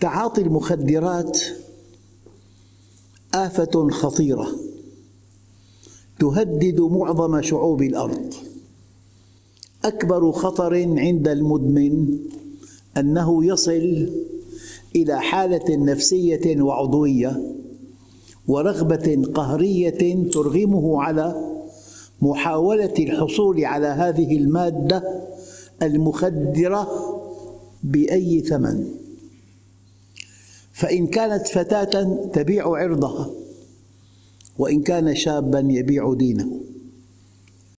تعاطي المخدرات آفة خطيرة تهدد معظم شعوب الأرض. أكبر خطر عند المدمن أنه يصل إلى حالة نفسية وعضوية ورغبة قهرية ترغمه على محاولة الحصول على هذه المادة المخدرة بأي ثمن، فإن كانت فتاة تبيع عرضها، وإن كان شابا يبيع دينه.